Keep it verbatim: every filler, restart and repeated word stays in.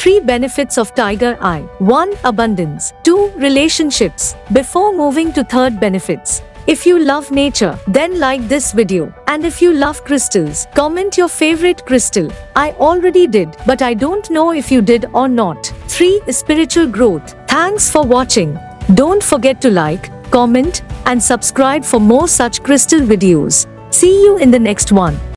three benefits of tiger eye. one Abundance. two Relationships. Before moving to third benefits, if you love nature, then like this video. And if you love crystals, comment your favorite crystal. I already did, but I don't know if you did or not. three Spiritual growth. Thanks for watching. Don't forget to like, comment, and subscribe for more such crystal videos. See you in the next one.